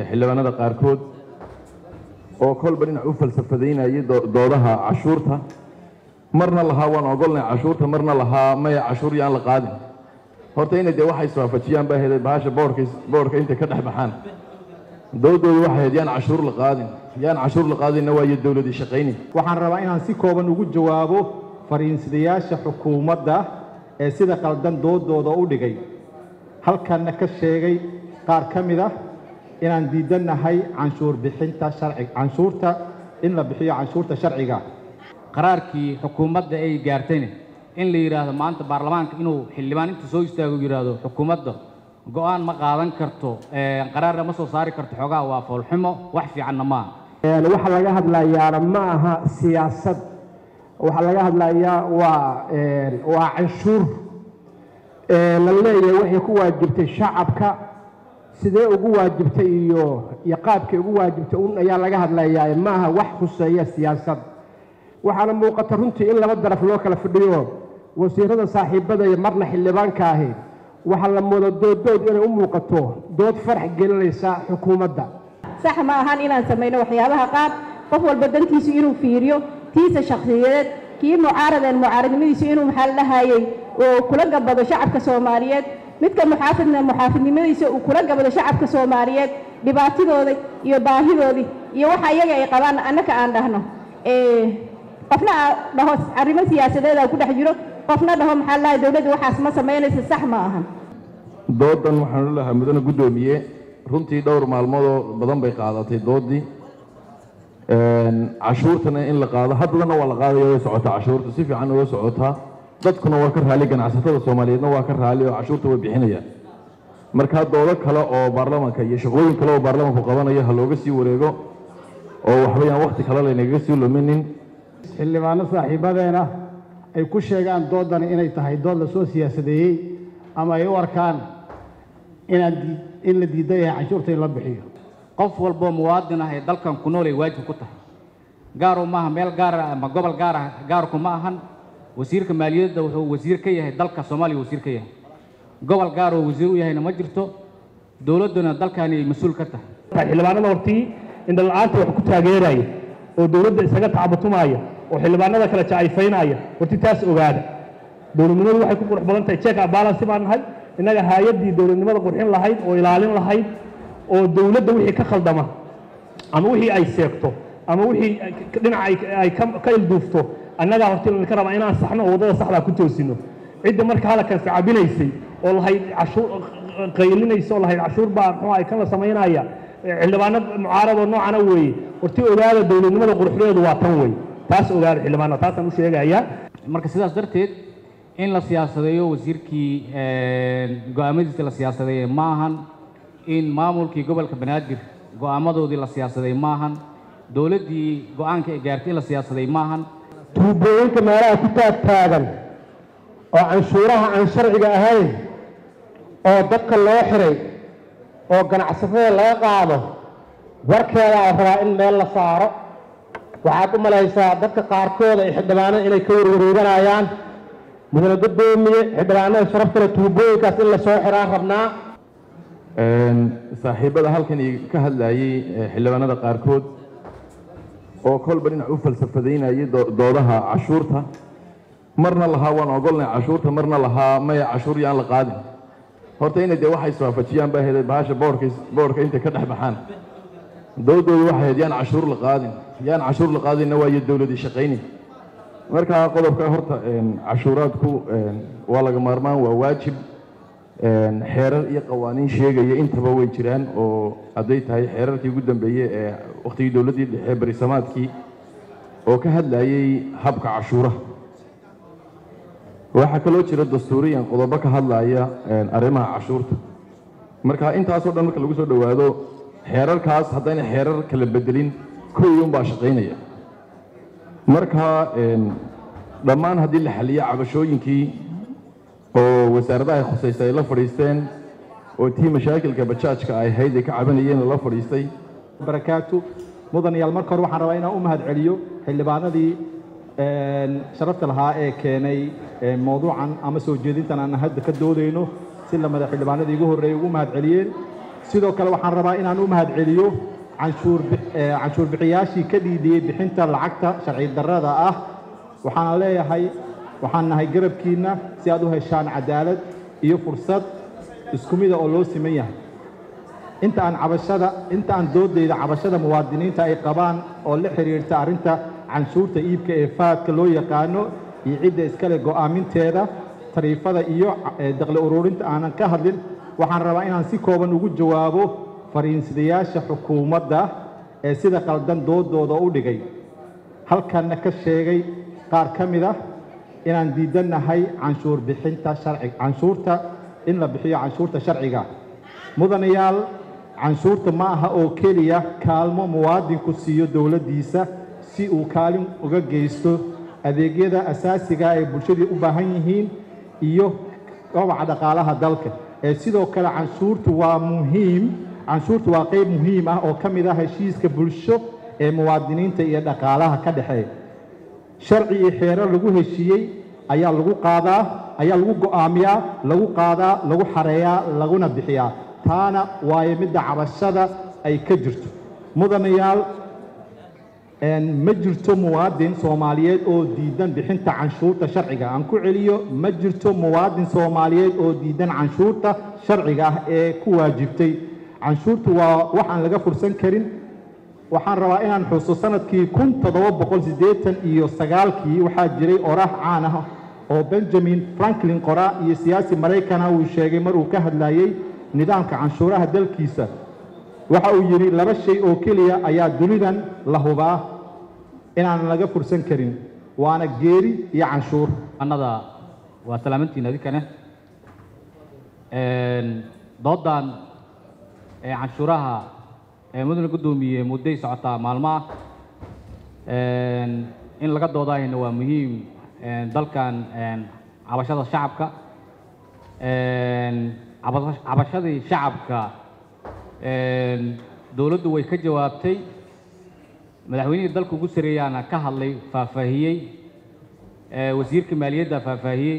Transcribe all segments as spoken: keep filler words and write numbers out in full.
xildhibaanada qaarkood oo kolba dhinac u falsafadaynayay doodaha cashuurta marna lahaa waan ogolnay cashuurta marna lahaa maya cashuur yaan la qaadin horta inay dee waxay iswaafajiyaan baa heday bahasha boorka boorka intay ka dhex baxaan doodoodu waxay ahayd yaan cashuur la qaadin yaan cashuur la qaadinna waayo dowladii shaqaynay waxaan rabaa inaan si kooban ugu jawaabo fariinsidayaasha xukuumadda ee sida qaldan doodooda u dhigay halkanna ka sheegay qaar ka mid ah inaan diidanahay canshuur bixinta sharci canshuurta in la bixiyo canshuurta sharciga qaraarkii xukuumadda ay gaartayna in la yiraahdo maanta baarlamaanka inuu xildhibaan inta soo istaago yiraahdo xukuumadda go'aan ma qaadan karto ee qaraar ma soo saari karto xogaa waa foolxumo wax fiican ma ee waxa laga hadlayaa ma aha siyaasad waxa laga hadlayaa waa ee waa canshuur ee la leeyahay wixii ku waajibtay shacabka sidee ugu waajibtay iyo iyo qaabkii ugu waajibtay un ayaa laga hadlayaa ma aha wax khuseeya siyaasad waxaana muuqata runtii in laba daraf loo kala fadhiyo wasiirada saaxiibada iyo marna xildhibaanka ahi waxa la moodo dood inay u muuqato dood farax gelinaysa xukuumadda sax ma ahan inaan sameeyno waxyaabaha qaar qof walba dantiisu inuu fiiriyo tiisa shakhsiyadeed kii mucaaradeen mucaaradnimadiisu inuu maxal lahaayay oo kula gabado shacabka Soomaaliyeed midka muxaafidna muxaafidnimadiisa uu kula gabado shacabka Soomaaliyeed dhibaatadooda iyo baahidoodii iyo waxa iyaga ay qabaan annaka aan dhahno ee qofna dhaho arrimo siyaasadeed ku dhex jiro qofna dhaho maxaa la dawladda waxaas ma sameynaysa sax ma ahan doodan waxaan u lahaa mudane gudoomiye runtii dhowr maalmood badan bay qaadatay doodii een cashuurtana in la qaado haddana waa la qaadayo way socotaa cashuurta si fiican oo socotaa dadkuna waa ka raali ganacsatada Soomaaliyeedna waa ka raali oo cashuurta way bixinayaan marka doodo kale oo baarlamaanka iyo shaqooyin kale oo baarlamaanku qabanayo ha looga sii wareego oo waxbayaan waqti kale leenaga sii luminin xildhibaano saaxiibadeena ay ku sheegaan doodan inay tahay dood la soo siyaasadeeyay ama ay u arkaan inaan in la diiday cashuurta in la bixiyo qof walba muwaadin ah ee dalkan ku nool ay waajib ku tahay gaar oo maaha meel gaar ah ama gobol gaar ah gaar ku ma ahan wasiirka maaliyadda wuxuu wasiir ka yahay dalka Soomaaliya wasiir ka yahay gobol gaar oo wasiir u yahayna ma jirto dawladuna dalkan ay mas'uul ka tahay xildhibaanada hortii in dalaanta wax ku taageeray oo dawladda isaga tacabtumaya oo xildhibaanada kala jacayfaynaya hortii taas ogaada dawladnimadu waxay ku qurux badan tahay check and balance baan nahay inaga hay'adii dawladnimada qurxin lahayd oo ilaalin lahayd oo dawladda wixii ka khaldama ama wixii ay seegto ama wixii dhinac ay ka ilduufto annaga hortii ka raba inaan saxno oo wadada saxda ku toosino cid marka halkan sacabinaysay oo lahayd cashuur qaylinayso oo lahayd cashuur baa muxuu ay kala sameynaya xildhibaano mucaarad oo noocan weeye hortii ogaada dawladnimada qurxdeedu waa tan weey taas ogaada xildhibaano taas aan u sheegaya marka sidaas darteed in la siyaasadeeyo wasiirkii ee go'aamadiisa la siyaasadeeyay ma ahan in maamulkii gobolka Banaadir go'aamadoodii la siyaasadeeyay ma ahan dawladdii go'aanka ay gaartay in la siyaasadeeyay ma ahan tuubooyinka meelaha ku taagtaagan oo canshuuraha aan sharciga ahayn oo dadka loo xiray oo ganacsatada laga qaado warkeeda rabaa in meel la saaro waxaad u malaysaa dadka qaarkood ay xildhibaanada inay ka warwareeganayaan mudane gudoomiye xildhibaanada sharafta leh tuubooyinkaas in la soo xiraan rabnaa een saaxiibada halkan ka hadlayay xildhibaanada qaarkood oo kolba dhinac u falsafadaynayay doodaha cashuurta marna lahaa waan ogolnay cashuurta marna lahaa maya cashuur yaan la qaadin horta inay dee waxay iswaafajiyaan baa heday bahasha boorka boorka intay ka dhex baxaan doodoodu waxay ahayd yaan cashuur la qaadin yaan cashuur la qaadinna waayo dowladii shaqaynay marka qodobka horta cashuuraadku waa laga maarmaan waa waajib xeerar iyo qawaaniin sheegaya intaba way jiraan oo hadday tahay xeerarkii ugu dambeeyay ee waqtigii dowladdii dhexe barisamaadkii oo ka hadlayay habka cashuuraha waxaa kaloo jira dastuuriyan qodobo ka hadlaya arrimaha cashuurta marka intaasoo dhan marka lagu soo dhowaado xeerarkaas haddayna xeerar kala bedelin kuwii unbaa shaqaynaya marka dhammaan haddii la xaliyo cabashooyinkii oo wasaaradaha ay khusaysay ay la fadhiisteen oo tii mashaakilka bajaajka ay ahayd ay ka cabanayeen la fadhiistay barakaatu mudan yaal marka hore waxaan rabaa inaan u mahad celiyo xildhibaanadii sharafta lahaa ee keenay mowduucan ama soo jeedintan aan hadda ka doodayno si la madax xildhibaanadii ugu horreeyay ugu mahad celiyeen sidoo kale waxaan rabaa inaan u mahadceliyo canshuur canshuur bixiyaashii ka dhiidhiyey bixinta lacagta sharci darrada ah waxaan leeyahay waxaan nahay garabkiina si aad u heshaan cadaalad iyo fursad isku mid ah oo loo siman yahay inta aan cabashada inta aan doodayda cabashada muwaadiniinta ay qabaan oo la xiriirta arrinta canshuurta iibka ee faadka loo yaqaano iyo cidda iskale go'aaminteeda tariifada iyo dakhli ururinta aanan ka hadlin waxaan rabaa inaan si kooban ugu jawaabo fariinsidayaasha xukuumadda ee sida qaldan doodooda u dhigay halkanna ka sheegay qaar ka mid ah inaan diidannahay canshuur bixinta sharci canshuurta in la bixiyo canshuurta sharciga mudanayaal canshuurta ma aha oo keliya kaalmo muwaadinku siiyo dowladdiisa si uu kaalin uga geysto adeegyada asaasiga ee bulshadii u baahan yihiin iyo kobaca dhaqaalaha dalka ee sidoo kale canshuurtu waa muhiim canshuurtu waa qayb muhiim ah oo ka mid ah heshiiska bulsho ee muwaadiniinta iyo dhaqaalaha ka dhexeeya sharci iyo xeerar lagu heshiiyey ayaa lagu qaadaa ayaa lagu go'aamiyaa lagu qaadaa lagu xareeyaa laguna bixiyaa taana waayo midda cabashada ay ka jirto mudanayaal ma jirto muwaadin Soomaaliyeed oo diidan bixinta canshuurta sharciga aan ku celiyo ma jirto muwaadin Soomaaliyeed oo diidan canshuurta sharciga ah ee ku waajibtay canshuurtu waa wax aan laga fursan karin waxaan rabaa inaan xuso sanadkii kun toddoba boqol siddeetan iyo sagaalkii waxaa jiray oraah caan ah oo Benjamin Franklin qoraa iyo siyaasi Mareykan uu sheegay mar uu ka hadlayay nidaamka canshuuraha dalkiisa waxa uu yiri laba shay oo kaliya ayaa dunidan la hubaa inaan laga fursan karin waana geeri iyo canshuur anada waa salaamantiin adikana een doodan ee canshuuraha ee mudane gudoomiye mudday socotaa maalmaha een in laga doodayna waa muhiim een dalkan een cabashada shacabka een cabashadii shacabka een dawladdu way ka jawaabtay madaxweynihii dalka ugu sareeyana ka hadlay faahfaahiyey ee wasiirka maaliyadda faahfaahiyey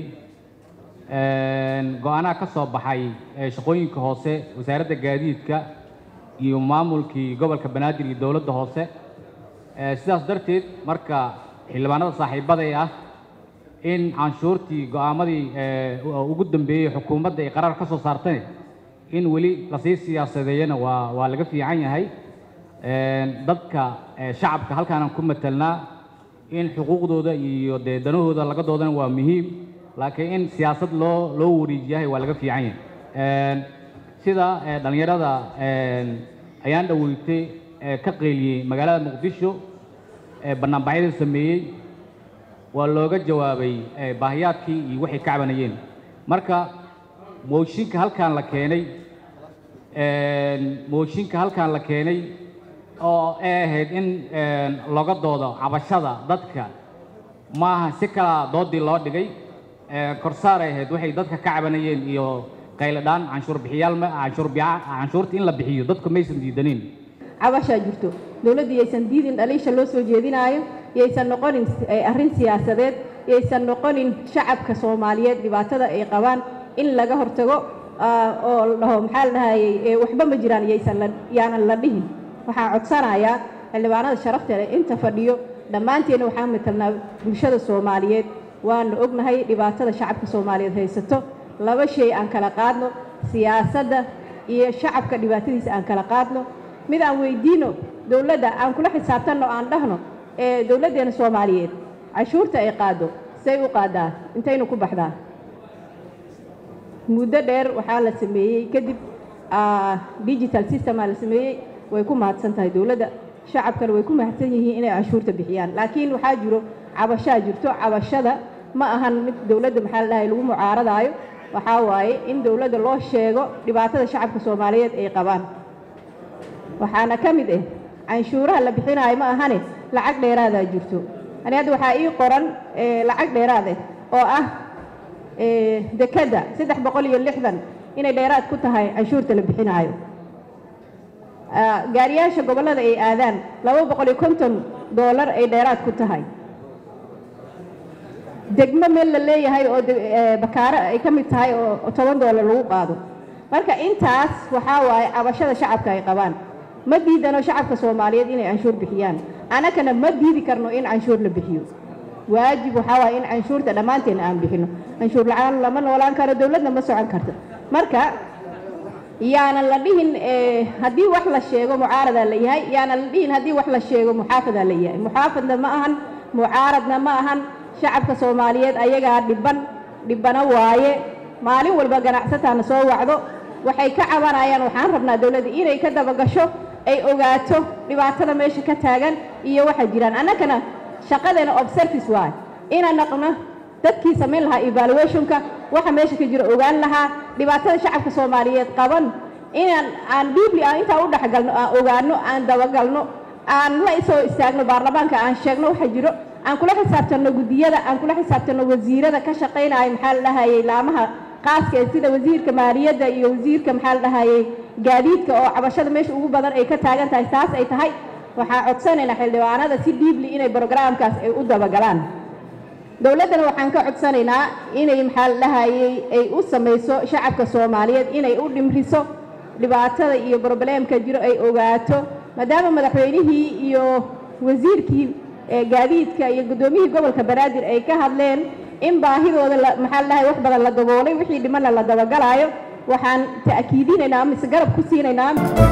een go'aanaha ka soo baxay ee shaqooyinka hoose wasaaradda gaadiidka iyo maamulkii gobolka banaadir iyo dawladda hoose ee sidaas darteed marka xildhibaanada saaxiibada ah in canshuurtii go'aamadii ee ugu dambeeyay xukuumadda ay qarar ka soo saartay in weli la sii siyaasadeeyana waa waa laga fiican yahay een dadka shacabka halkaan aan ku metelnaa in xuquuqdooda iyo danahooda laga doodana waa muhiim laakiin in siyaasad loo loo wareejiyahay waa laga fiican yahay een sida dhalinyarada een ayaan dhaweeytay ka qeyliyay magaalada Muqdisho ee barnaamijyada sameeyay waa looga jawaabay baahiyaadkii iyo wixii ka cabanayeen marka mooshinka halkaan la keenay een mooshinka halkaan la keenay oo ahayd in laga doodo cabashada dadka maaha si kala doodii loo dhigay korsaar ahayd waxay dadka ka cabanayeen iyo qayladaan canshuur bixiyaal ma canshuur biya canshuurta in la bixiyo dadku maysan diidanin cabasha jirto dawladdu aysan diidin dhaliisha loo soo jeedinayo aysan noqonin arrin siyaasadeed aysan noqonin shacabka Soomaaliyeed dhibaatada ay qabaan in laga hortago oo dhaho maxaa la dhahay waxba ma jiraan aysan la yaanan la dhihin waxaan codsanayaa xildhibaanada sharafta leh inta fadhiyo dhammaanteena waxaan metelnaa bulshada Soomaaliyeed waan ognahay dhibaatada shacabka Soomaaliyeed haysato laba shay aan kala qaadno siyaasadda iyo shacabka dhibaatadiisa aan kala qaadno mid aan weydiino dawladda aan kula xisaabtanno aan dhahno ee dawladdeena Soomaaliyeed cashuurta ay qaado say u qaadaa intaynu ku baxdaa muddo dheer waxaa la sameeyey kadib digital system la sameeyey way ku mahadsan tahay dawladda shacabkana way ku mahadsan yihiin inay cashuurta bixiyaan laakiin waxaa jiro cabashaa jirto cabashada ma ahan mid dawladda maxaa la dhahay lagu mucaaradaayo waxaa waaye in dawladda loo sheego dhibaatada shacabka Soomaaliyeed ay qabaan waxaana ka mid ah canshuuraha la bixinayo ma ahane lacag dheeraad ah jirto ani hadda waxaa ii qoran lacag dheeraad ah oo ah dekada saddex boqol iyo lixdan inay dheeraad ku tahay canshuurta la bixinayo gaariyaasha gobolada ay aadaan laba boqol iyo konton doolar ay dheeraad ku tahay degmo meel la leeyahay oo bakaara ay ka mid tahay oo toban doolar lagu qaado marka intaas waxaa waaye cabashada shacabka ay qabaan ma diidano shacabka Soomaaliyeed inay canshuur bixiyaan anakana ma diidi karno in canshuur la bixiyo waajib waxaa waaye in canshuurta dhamaanteen aan bixino canshuur la'aan lama noolaan karo dawladna ma socon karto marka yaana la dhihin haddii wax la sheego mucaarada la yahay yaana la dhihin haddii wax la sheego muxaafada la yahay muxaafadna ma ahan mucaaradna ma ahan shacabka Soomaaliyeed ayagaa dhiban dhibana waaye maalin walba ganacsataana soo wacdo waxay ka cabanayaan waxaan rabnaa dawladda inay ka daba gasho ay ogaato dhibaatada meesha ka taagan iyo waxa jiraan anakana shaqadeena of service waay inaan naqno dadkii sameyn lahaa evaluationka waxa meesha ka jira ogaan lahaa dhibaatada shacabka Soomaaliyeed qaban inaan aan deeply aan inta u dhaxgalno aan ogaano aan daba galno aan la soo istaagno baarlamaanka aan sheegno waxa jiro aan kula xisaabtano gudiyada aan kula xisaabtano wasiirada ka shaqeynaya maxaa la dhahaayay laamaha qaaska ee sida wasiirka maaliyadda iyo wasiirka maxaa la dhahaayay gaadiidka oo cabashada meesha ugu badan ay ka taagan tahay taas ay tahay waxa codsanaynaa xildhibaanada si deeply inay programkaas ay u daba galaan dawladana waxaan ka codsanaynaa inay maxaa la dhahaayay ay u sameeyso shacabka Soomaaliyeed inay u dhimriso dhibaatada iyo problemka jiro ay ogaato maadaama madaxweynihii iyo wasiirkii gaadiidka iyo gudoomiyihii gobolka Banaadir ay ka hadleen in baahidooda maxaa la dhahay wax badan la daboolay wixii dhimana la daba galaayo waxaan ta'kiidinaynaa mise garab ku siinaynaa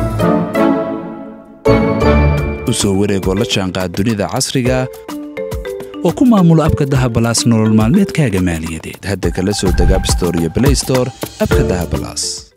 usoo wareegoo la jaanqaad dunida casriga oo ku maamulo abka Dahab Plus nolol maalmeedkaaga maaliyadeed hadda kala soo deg App Store iyo Play Store abka Dahab Plus